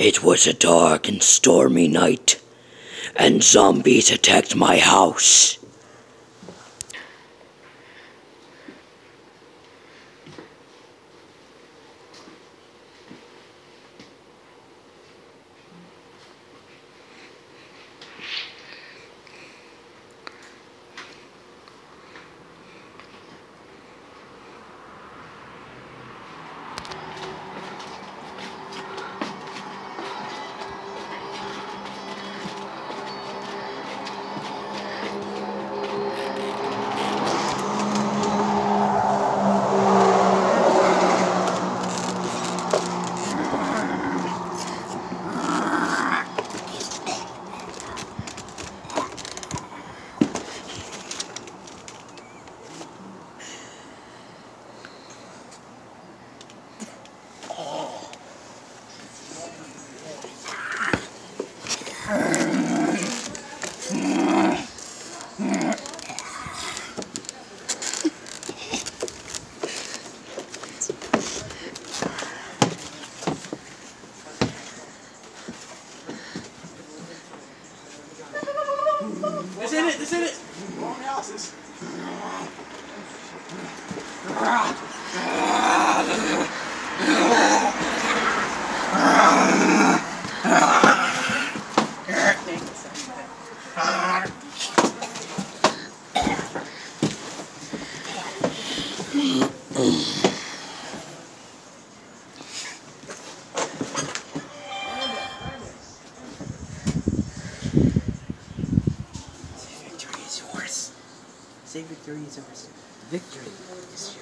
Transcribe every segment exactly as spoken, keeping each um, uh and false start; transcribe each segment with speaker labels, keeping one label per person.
Speaker 1: It was a dark and stormy night, and zombies attacked my house.
Speaker 2: This ain't it, this ain't it! Wrong houses.
Speaker 3: Say victory is yours. Victory is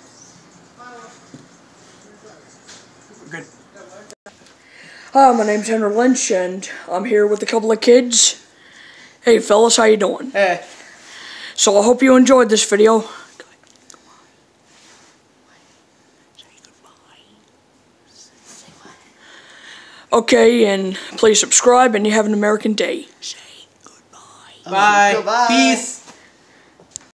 Speaker 3: yours. We're good.
Speaker 4: Hi, my name's Henry Lynch, and I'm here with a couple of kids. Hey, fellas, how you doing?
Speaker 3: Hey.
Speaker 4: So I hope you enjoyed this video. Okay, and please subscribe, and you have an American day. Say goodbye.
Speaker 3: Bye. Goodbye. Peace.